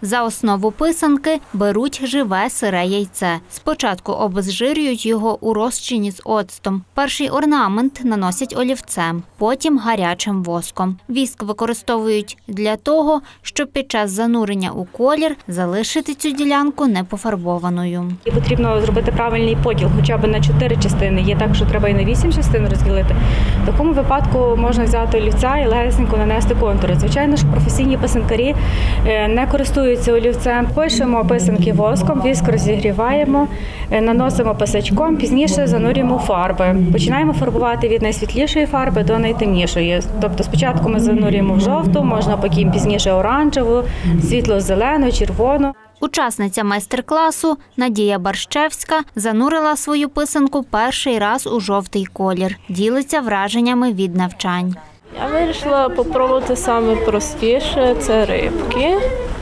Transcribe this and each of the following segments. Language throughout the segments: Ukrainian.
За основу писанки беруть живе сире яйце. Спочатку обезжирюють його у розчині з оцтом. Перший орнамент наносять олівцем, потім гарячим воском. Віск використовують для того, щоб під час занурення у колір залишити цю ділянку непофарбованою. Потрібно зробити правильний поділ, хоча б на 4 частини. Є так, що треба і на 8 частин розділити. В такому випадку можна взяти олівця і легесенько нанести контури. Звичайно ж, професійні писанкарі не користуються олівцем. Пишемо писанки воском, віск розігріваємо, наносимо писачком, пізніше занурюємо фарби. Починаємо фарбувати від найсвітлішої фарби до найтемнішої. Тобто спочатку ми занурюємо в жовту, можна потім пізніше оранжеву, світло-зелену, червону. Учасниця майстер-класу Надія Барщевська занурила свою писанку перший раз у жовтий колір. Ділиться враженнями від навчань. Я вирішила спробувати саме простіше – це рибки.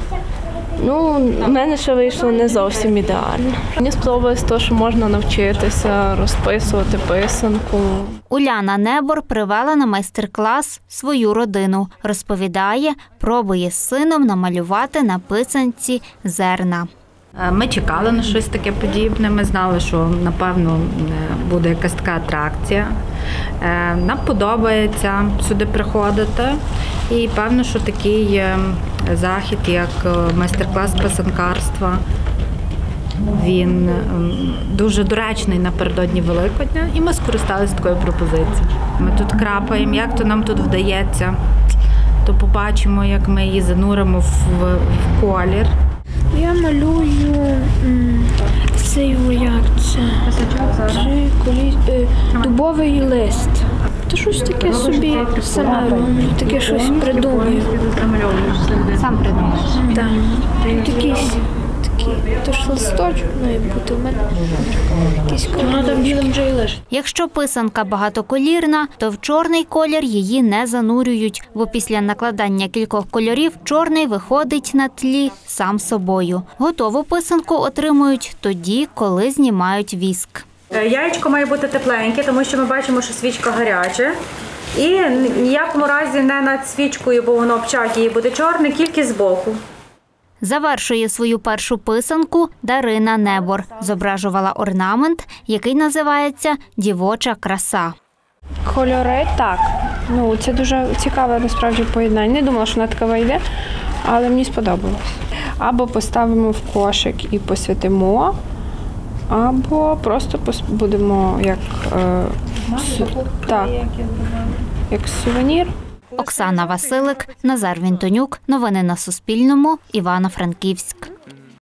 В мене ще вийшло не зовсім ідеально. Мені сподобалось те, що можна навчитися розписувати писанку. Уляна Небор привела на майстер-клас свою родину. Розповідає, пробує з сином намалювати на писанці зерна. Ми чекали на щось таке подібне, ми знали, що, напевно, буде якась така атракція. Нам подобається сюди приходити і певно, що такий захід, як майстер-клас писанкарства, він дуже доречний напередодні Великодня, і ми скористалися такою пропозицією. Ми тут крапаємо, як то нам тут вдається, то побачимо, як ми її зануримо в колір. Я малюю дубовий лист. Та щось таке собі саме роблю, таке щось придумаю. Сам придумаєш? Так, якийсь такий, то ж листочок має бути в мене. Воно там білим вже і лежить. Якщо писанка багатоколірна, то в чорний колір її не занурюють, бо після накладання кількох кольорів чорний виходить на тлі сам собою. Готову писанку отримують тоді, коли знімають віск. Яєчко має бути тепленьке, тому що ми бачимо, що свічка гаряча. І ніякому разі не над свічкою, бо воно обчакіє, буде чорне, тільки збоку. Завершує свою першу писанку Дарина Небор. Зображувала орнамент, який називається «Дівоча краса». Кольори – так. Це дуже цікаве насправді поєднання. Не думала, що вона така вийде, але мені сподобалось. Або поставимо в кошик і посвятимо, або просто будемо як сувенір. Оксана Василик, Назар Вінтонюк. Новини на Суспільному. Івано-Франківськ.